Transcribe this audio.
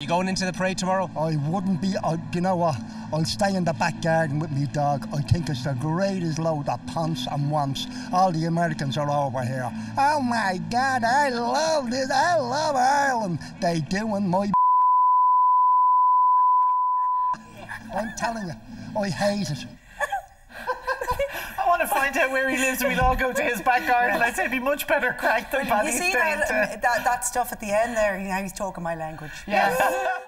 going into the parade tomorrow? I wouldn't be. You know what? I'll stay in the back garden with me dog. I think it's the greatest load of pants and wants. All the Americans are over here. Oh my God, I love this. I love Ireland. They doing my. I'm telling you, I hate it. I want to find out where he lives and we'll all go to his back garden. I'd say it'd be much better crack than Paddy's You see Day. that stuff at the end there, you know, he's talking my language. Yeah.